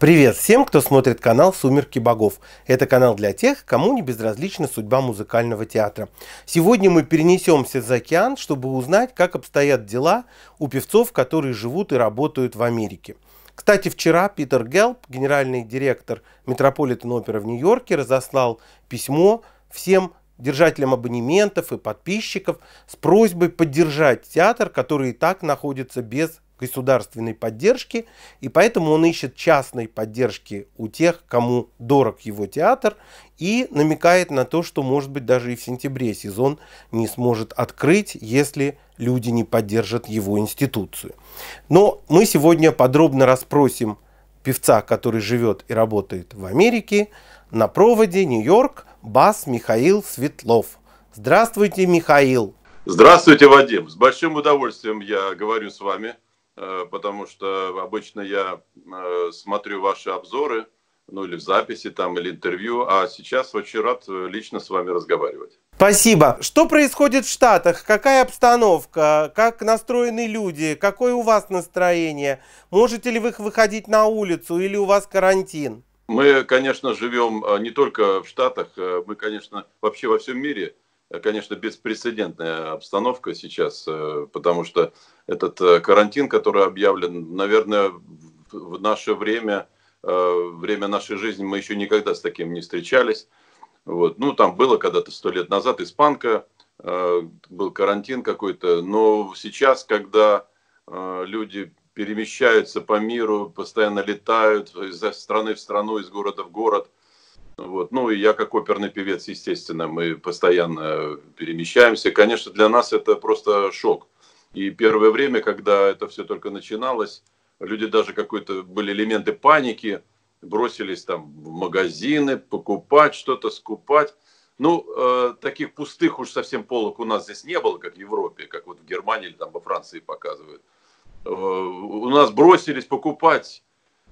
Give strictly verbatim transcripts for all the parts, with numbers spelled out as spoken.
Привет всем, кто смотрит канал «Сумерки богов». Это канал для тех, кому не безразлична судьба музыкального театра. Сегодня мы перенесемся за океан, чтобы узнать, как обстоят дела у певцов, которые живут и работают в Америке. Кстати, вчера Питер Гелп, генеральный директор Метрополитен-оперы в Нью-Йорке, разослал письмо всем держателям абонементов и подписчиков с просьбой поддержать театр, который и так находится без государственной поддержки, и поэтому он ищет частной поддержки у тех, кому дорог его театр, и намекает на то, что, может быть, даже и в сентябре сезон не сможет открыть, если люди не поддержат его институцию. Но мы сегодня подробно расспросим певца, который живет и работает в Америке. На проводе Нью-Йорк, бас Михаил Светлов. Здравствуйте, Михаил. Здравствуйте, Вадим. С большим удовольствием я говорю с вами, потому что обычно я смотрю ваши обзоры, ну или в записи там, или интервью, а сейчас очень рад лично с вами разговаривать. Спасибо. Что происходит в Штатах? Какая обстановка? Как настроены люди? Какое у вас настроение? Можете ли вы выходить на улицу или у вас карантин? Мы, конечно, живем не только в Штатах, мы, конечно, вообще во всем мире. Конечно, беспрецедентная обстановка сейчас, потому что этот карантин, который объявлен, наверное, в наше время, время нашей жизни мы еще никогда с таким не встречались. Вот. Ну, там было когда-то сто лет назад испанка, был карантин какой-то, но сейчас, когда люди перемещаются по миру, постоянно летают из страны в страну, из города в город. Вот. Ну и я как оперный певец, естественно, мы постоянно перемещаемся. Конечно, для нас это просто шок. И первое время, когда это все только начиналось, люди даже какой-то были элементы паники, бросились там в магазины покупать что-то, скупать. Ну, э, таких пустых уж совсем полок у нас здесь не было, как в Европе, как вот в Германии или там во Франции показывают. Э, у нас бросились покупать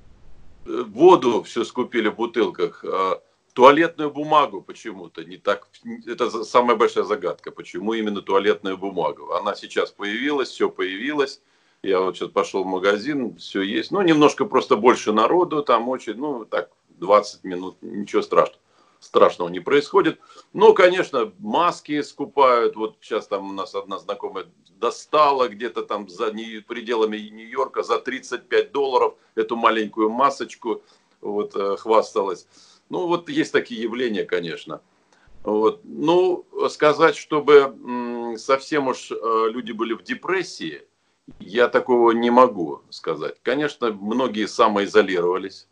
воду, все скупили в бутылках. Туалетную бумагу почему-то не так. Это самая большая загадка, почему именно туалетную бумагу. Она сейчас появилась, все появилось. Я вот сейчас пошел в магазин, все есть. Ну, немножко просто больше народу, там очень, ну, так, двадцать минут, ничего страшного. Страшного не происходит. Но, конечно, маски скупают. Вот сейчас там у нас одна знакомая достала где-то там за пределами Нью-Йорка за тридцать пять долларов эту маленькую масочку. Вот, хвасталась. Ну, вот есть такие явления, конечно. Вот. Ну, сказать, чтобы совсем уж люди были в депрессии, я такого не могу сказать. Конечно, многие самоизолировались,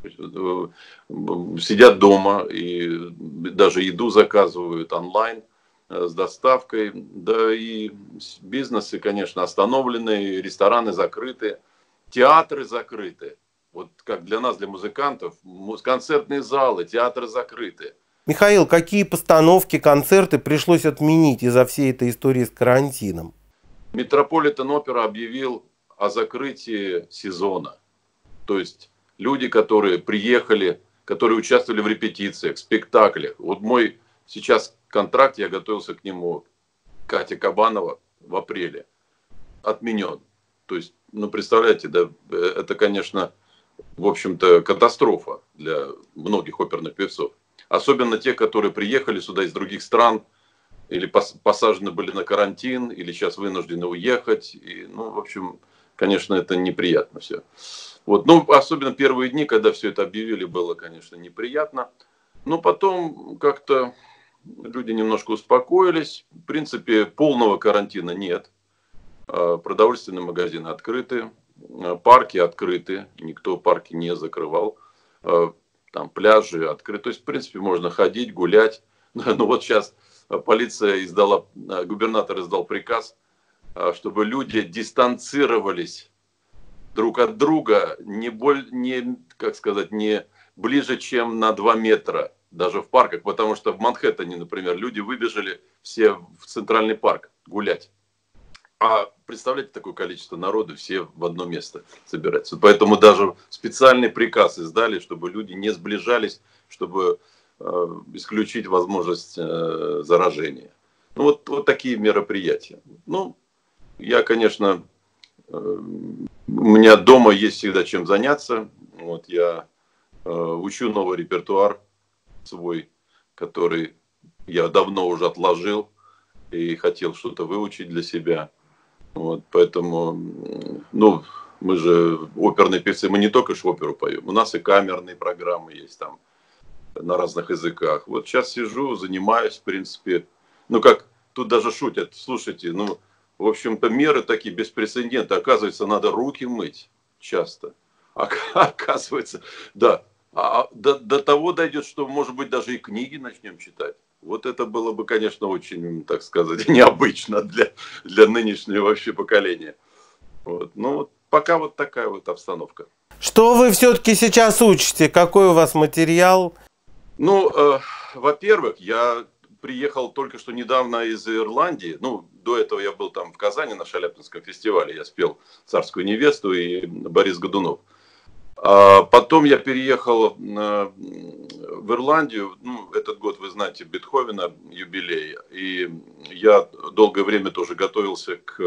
сидят дома и даже еду заказывают онлайн с доставкой. Да и бизнесы, конечно, остановлены, рестораны закрыты, театры закрыты. Вот как для нас, для музыкантов, концертные залы, театры закрыты. Михаил, какие постановки, концерты пришлось отменить из-за всей этой истории с карантином? Метрополитен-опера объявил о закрытии сезона. То есть люди, которые приехали, которые участвовали в репетициях, спектаклях. Вот мой сейчас контракт, я готовился к нему, Катя Кабанова, в апреле, отменен. То есть, ну, представляете, да, это, конечно, в общем-то, катастрофа для многих оперных певцов. Особенно те, которые приехали сюда из других стран, или посажены были на карантин, или сейчас вынуждены уехать. И, ну, в общем, конечно, это неприятно все. Вот. Ну, особенно первые дни, когда все это объявили, было, конечно, неприятно. Но потом как-то люди немножко успокоились. В принципе, полного карантина нет. Продовольственные магазины открыты. Парки открыты, никто парки не закрывал, там пляжи открыты, то есть в принципе можно ходить, гулять. Но вот сейчас полиция издала, губернатор издал приказ, чтобы люди дистанцировались друг от друга не, боль, не, как сказать, не ближе, чем на два метра, даже в парках, потому что в Манхэттене, например, люди выбежали все в Центральный парк гулять. А представляете, такое количество народу, все в одно место собираются. Поэтому даже специальный приказ издали, чтобы люди не сближались, чтобы э, исключить возможность э, заражения. Ну, вот, вот такие мероприятия. Ну, я, конечно, э, у меня дома есть всегда чем заняться. Вот я э, учу новый репертуар свой, который я давно уже отложил и хотел что-то выучить для себя. Вот, поэтому, ну, мы же оперные певцы, мы не только ж оперу поем, у нас и камерные программы есть там на разных языках. Вот сейчас сижу, занимаюсь, в принципе, ну как, тут даже шутят, слушайте, ну, в общем-то, меры такие беспрецедентные, оказывается, надо руки мыть часто. А, оказывается, да, а, до, до того дойдет, что, может быть, даже и книги начнем читать. Вот это было бы, конечно, очень, так сказать, необычно для, для нынешнего вообще поколения. Вот. Ну, вот пока вот такая вот обстановка. Что вы все-таки сейчас учите? Какой у вас материал? Ну, э, во-первых, я приехал только что недавно из Ирландии. Ну, до этого я был там в Казани на Шаляпинском фестивале. Я спел «Царскую невесту» и Борис Годунов. А потом я переехал в Ирландию. Ну, этот год, вы знаете, Бетховена, юбилей. И я долгое время тоже готовился к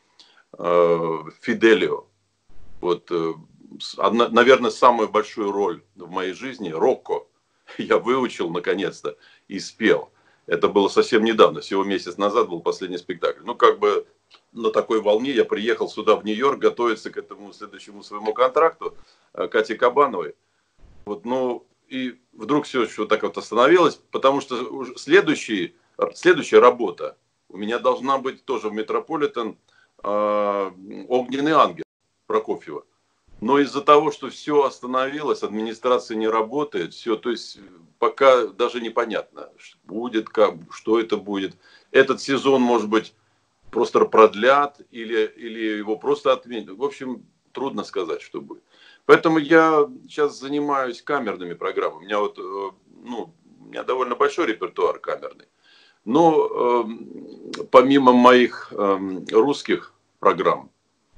э, Фиделио. Вот, э, одна, наверное, самую большую роль в моей жизни, Рокко, я выучил наконец-то и спел. Это было совсем недавно, всего месяц назад был последний спектакль. Ну, как бы на такой волне я приехал сюда, в Нью-Йорк, готовиться к этому следующему своему контракту Кати Кабановой. Вот, ну, и вдруг все вот так вот остановилось, потому что следующий, следующая работа у меня должна быть тоже в Метрополитен э, «Огненный ангел» Прокофьева. Но из-за того, что все остановилось, администрация не работает, все, то есть пока даже непонятно, будет, как, что это будет. Этот сезон, может быть, просто продлят или, или его просто отменят. В общем, трудно сказать, что будет. Поэтому я сейчас занимаюсь камерными программами. У меня вот, ну, у меня довольно большой репертуар камерный. Но э, помимо моих э, русских программ,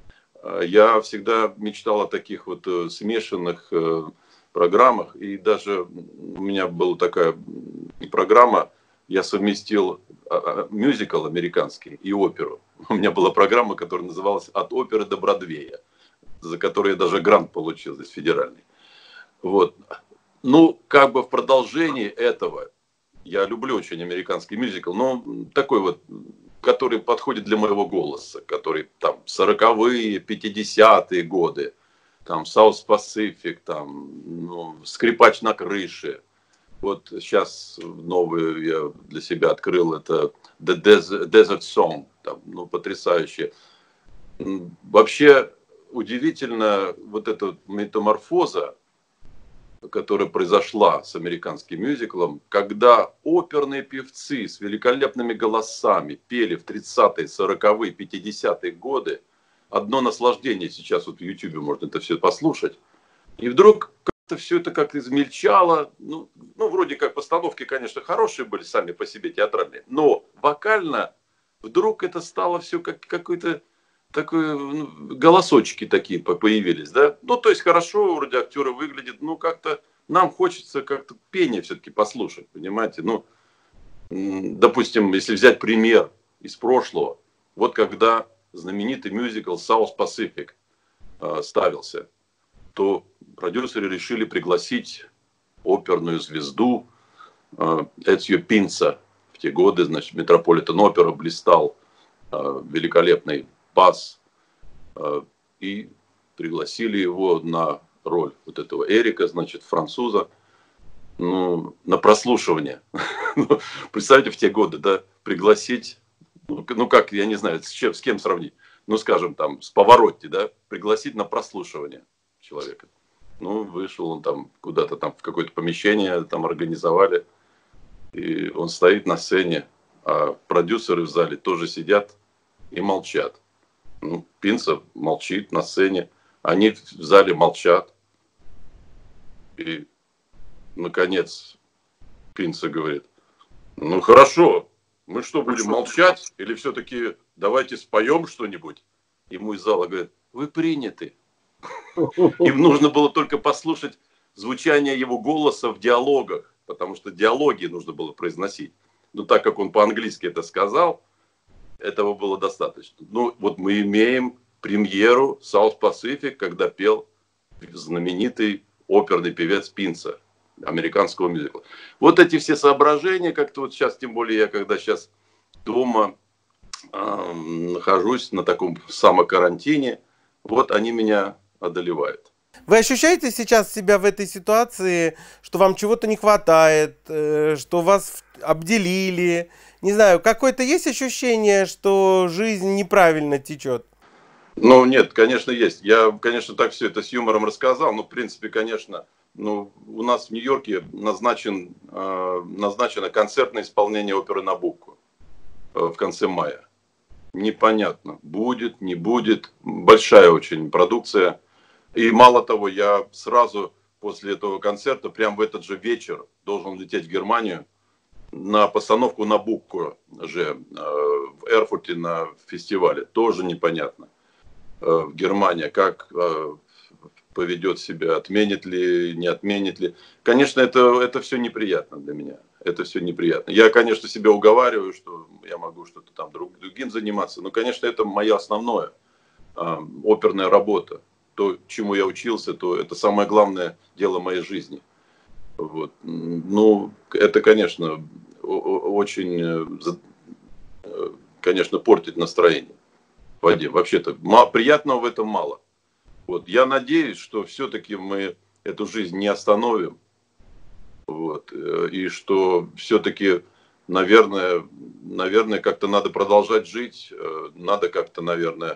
я всегда мечтал о таких вот смешанных э, программах. И даже у меня была такая программа, я совместил мюзикл американский и оперу. У меня была программа, которая называлась «От оперы до Бродвея», за которую я даже грант получил здесь федеральный. Вот. Ну, как бы в продолжении этого, я люблю очень американский мюзикл, но такой вот, который подходит для моего голоса, который там сороковые, пятидесятые годы, там South Pacific, там ну, «Скрипач на крыше». Вот сейчас новую я для себя открыл, это The Desert, Desert Song, там, ну, потрясающе. Вообще удивительно вот эта метаморфоза, которая произошла с американским мюзиклом, когда оперные певцы с великолепными голосами пели в тридцатые, сороковые, пятидесятые годы. Одно наслаждение сейчас вот в Ютубе можно это все послушать. И вдруг как-то все это как-то измельчало. Ну, ну, вроде как постановки, конечно, хорошие были сами по себе, театральные. Но вокально вдруг это стало все как какой-то такой, ну, голосочки такие появились, да. Ну, то есть хорошо, вроде актеры выглядят, ну, как-то нам хочется как-то пение все-таки послушать, понимаете. Ну, допустим, если взять пример из прошлого, вот когда знаменитый мюзикл South Pacific э, ставился, то продюсеры решили пригласить оперную звезду э, Эцио Пинца. В те годы, значит, Метрополитен опера блистал, э, великолепный бас, э, и пригласили его на роль вот этого Эрика, значит, француза, ну, на прослушивание. Представьте, в те годы, да, пригласить, ну как, я не знаю, с, чем, с кем сравнить, ну, скажем, там, с Паваротти, да, пригласить на прослушивание человека. Ну, вышел он там куда-то там в какое-то помещение, там организовали, и он стоит на сцене, а продюсеры в зале тоже сидят и молчат. Ну, Пинца молчит на сцене, они в зале молчат. И, наконец, Пинца говорит: ну, хорошо, мы что, будем молчать? Или все-таки давайте споем что-нибудь? Ему из зала говорят: вы приняты. Им нужно было только послушать звучание его голоса в диалогах, потому что диалоги нужно было произносить. Но так как он по-английски это сказал, этого было достаточно. Ну, вот мы имеем премьеру South Pacific, когда пел знаменитый оперный певец Пинца американского мюзикла. Вот эти все соображения, как-то вот сейчас, тем более я когда сейчас дома э, нахожусь на таком самокарантине, вот они меня одолевают. Вы ощущаете сейчас себя в этой ситуации, что вам чего-то не хватает, что вас обделили? Не знаю, какое-то есть ощущение, что жизнь неправильно течет? Ну, нет, конечно, есть. Я, конечно, так все это с юмором рассказал, но, в принципе, конечно, ну, у нас в Нью-Йорке назначен, э, назначено концертное исполнение оперы «Набукко» э, в конце мая. Непонятно, будет, не будет. Большая очень продукция. И мало того, я сразу после этого концерта, прямо в этот же вечер, должен лететь в Германию на постановку «Набукко» же э, в Эрфурте на фестивале. Тоже непонятно. Э, в Германии, как э, поведет себя, отменит ли, не отменит ли. Конечно, это, это все неприятно для меня. Это все неприятно. Я, конечно, себя уговариваю, что я могу что-то там друг, другим заниматься. Но, конечно, это моя основная э, оперная работа. То, чему я учился, то это самое главное дело моей жизни. Вот. Ну, это, конечно, очень, конечно, портит настроение в воде. Вообще-то приятного в этом мало. Вот. Я надеюсь, что все-таки мы эту жизнь не остановим. Вот. И что все-таки, наверное, наверное, как-то надо продолжать жить. Надо как-то, наверное,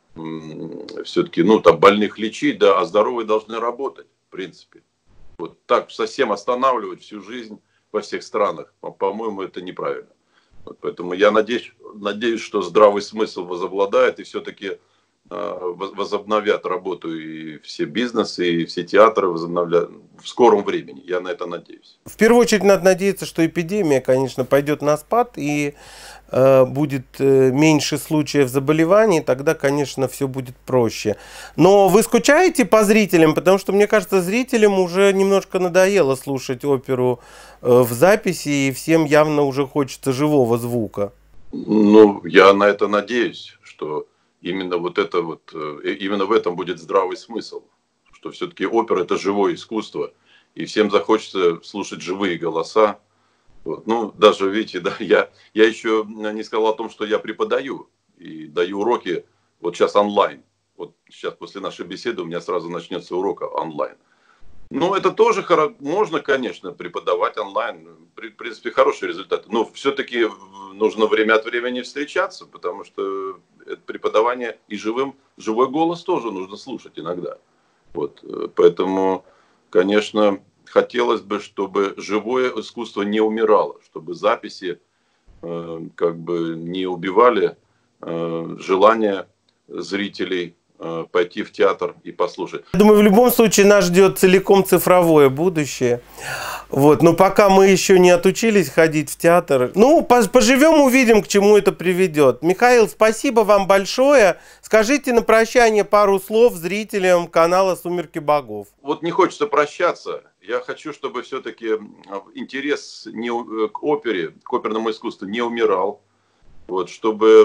все-таки, ну, там, больных лечить, да, а здоровые должны работать, в принципе. Вот так совсем останавливать всю жизнь во всех странах, по-моему, это неправильно. Вот поэтому я надеюсь, надеюсь, что здравый смысл возобладает, и все-таки э, возобновят работу и все бизнесы, и все театры возобновят в скором времени. Я на это надеюсь. В первую очередь надо надеяться, что эпидемия, конечно, пойдет на спад, и будет меньше случаев заболеваний, тогда, конечно, все будет проще. Но вы скучаете по зрителям? Потому что, мне кажется, зрителям уже немножко надоело слушать оперу в записи, и всем явно уже хочется живого звука. Ну, я на это надеюсь, что именно вот это вот, именно в этом будет здравый смысл, что все-таки опера — это живое искусство, и всем захочется слушать живые голоса. Вот. Ну, даже, видите, да, я, я еще не сказал о том, что я преподаю и даю уроки вот сейчас онлайн. Вот сейчас после нашей беседы у меня сразу начнется урок онлайн. Ну, это тоже можно, конечно, преподавать онлайн. В принципе, хорошие результаты. Но все-таки нужно время от времени встречаться, потому что это преподавание и живым, живой голос тоже нужно слушать иногда. Вот. Поэтому, конечно, хотелось бы, чтобы живое искусство не умирало, чтобы записи э, как бы не убивали э, желание зрителей э, пойти в театр и послушать. Я думаю, в любом случае нас ждет целиком цифровое будущее. Вот. Но пока мы еще не отучились ходить в театр, ну, поживем, увидим, к чему это приведет. Михаил, спасибо вам большое. Скажите на прощание пару слов зрителям канала «Сумерки богов». Вот не хочется прощаться. Я хочу, чтобы все-таки интерес не, к опере, к оперному искусству не умирал. Вот, чтобы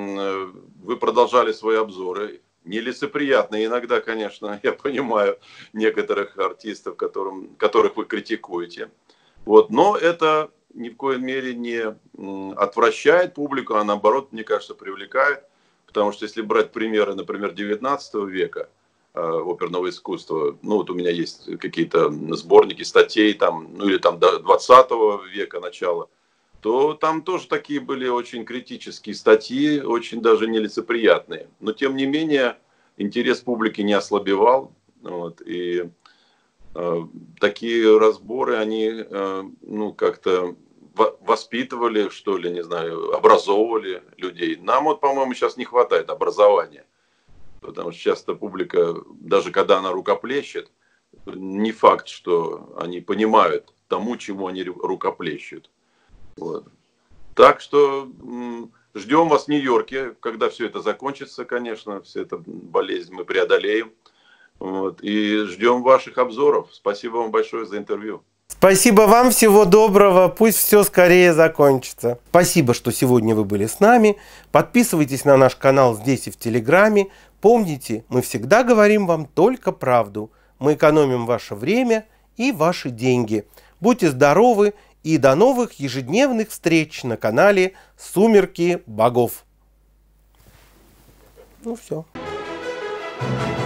вы продолжали свои обзоры. Нелицеприятные иногда, конечно, я понимаю некоторых артистов, которым, которых вы критикуете. Вот, но это ни в коей мере не отвращает публику, а наоборот, мне кажется, привлекает. Потому что если брать примеры, например, девятнадцатого века, оперного искусства, ну вот у меня есть какие-то сборники статей, там, ну или там до двадцатого века начала, то там тоже такие были очень критические статьи, очень даже нелицеприятные. Но тем не менее интерес публики не ослабевал, вот, и э, такие разборы, они э, ну как-то воспитывали, что ли, не знаю, образовывали людей. Нам вот, по-моему, сейчас не хватает образования. Потому что часто публика, даже когда она рукоплещет, не факт, что они понимают тому, чему они рукоплещут. Вот. Так что ждем вас в Нью-Йорке, когда все это закончится, конечно, вся эта болезнь мы преодолеем. Вот. И ждем ваших обзоров. Спасибо вам большое за интервью. Спасибо вам, всего доброго, пусть все скорее закончится. Спасибо, что сегодня вы были с нами. Подписывайтесь на наш канал здесь и в Телеграме. Помните, мы всегда говорим вам только правду. мы экономим ваше время и ваши деньги. Будьте здоровы и до новых ежедневных встреч на канале «Сумерки богов». Ну все.